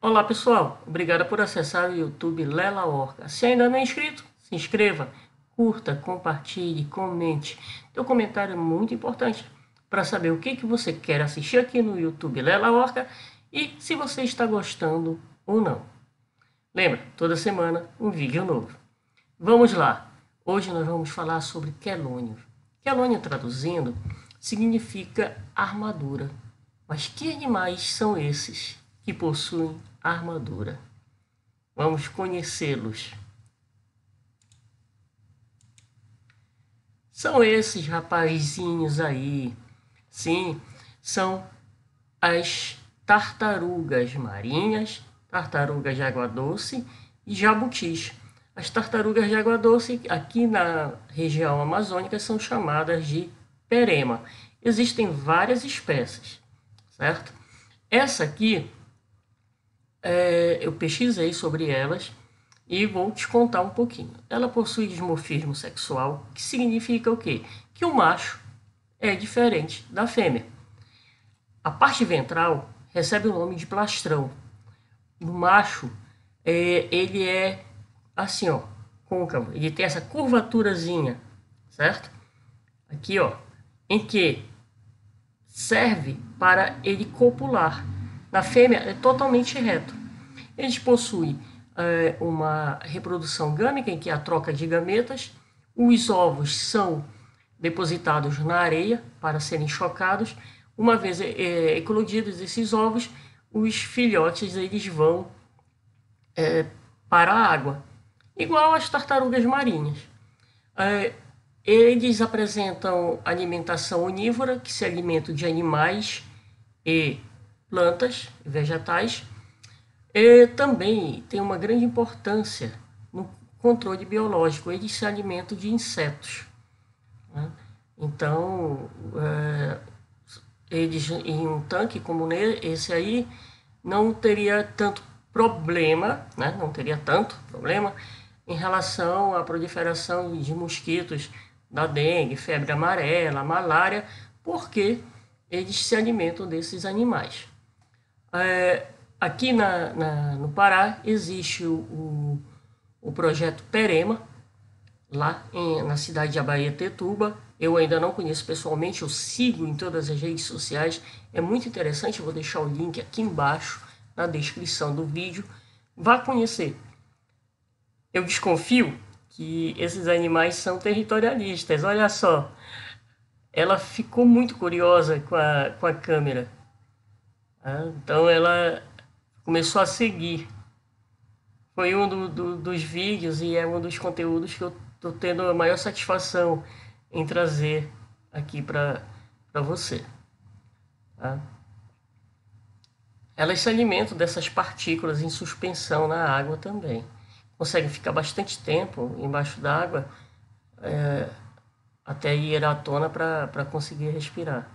Olá pessoal, obrigado por acessar o YouTube Lela Orca. Se ainda não é inscrito, se inscreva, curta, compartilhe, comente. Teu comentário é muito importante para saber o que você quer assistir aqui no YouTube Lela Orca e se você está gostando ou não. Lembra, toda semana um vídeo novo. Vamos lá, hoje nós vamos falar sobre quelônio. Quelônio traduzindo significa armadura. Mas que animais são esses que possuem armadura? Vamos conhecê-los. São esses rapazinhos aí. Sim, são as tartarugas marinhas, tartarugas de água doce e jabutis. As tartarugas de água doce aqui na região amazônica são chamadas de perema. Existem várias espécies, certo? Essa aqui eu pesquisei sobre elas e vou te contar um pouquinho. Ela possui dimorfismo sexual, que significa o quê? Que o macho é diferente da fêmea. A parte ventral recebe o nome de plastrão. O macho, ele é assim, ó, côncavo. Ele tem essa curvaturazinha, certo? Aqui, ó, em que serve para ele copular. Na fêmea é totalmente reto. Eles possuem uma reprodução gâmica, em que há troca de gametas. Os ovos são depositados na areia para serem chocados. Uma vez eclodidos esses ovos, os filhotes eles vão para a água, igual às tartarugas marinhas. Eles apresentam alimentação onívora, que se alimentam de animais e plantas, vegetais. E também tem uma grande importância no controle biológico. Eles se alimentam de insetos, né? Então, eles em um tanque como esse aí não teria tanto problema, né? Não teria tanto problema em relação à proliferação de mosquitos da dengue, febre amarela, malária, porque eles se alimentam desses animais. Aqui no Pará existe o projeto Perema, lá na cidade de Abaetetuba. Eu ainda não conheço pessoalmente, eu sigo em todas as redes sociais. É muito interessante, eu vou deixar o link aqui embaixo na descrição do vídeo. Vá conhecer. Eu desconfio que esses animais são territorialistas. Olha só, ela ficou muito curiosa com a câmera. Então ela começou a seguir. Foi um dos vídeos e é um dos conteúdos que eu estou tendo a maior satisfação em trazer aqui para você. Tá? Elas se alimentam dessas partículas em suspensão na água também. Conseguem ficar bastante tempo embaixo d'água até ir à tona para conseguir respirar.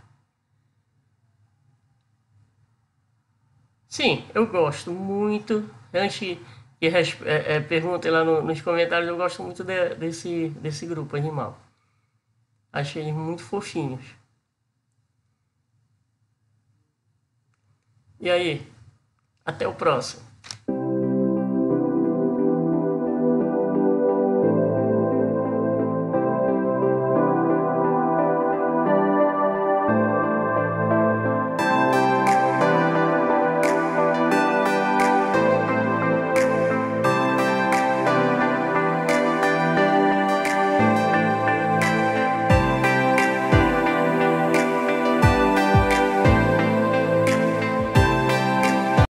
Sim, eu gosto muito. Antes que perguntem lá nos comentários, eu gosto muito desse grupo animal. Achei eles muito fofinhos. E aí, até o próximo.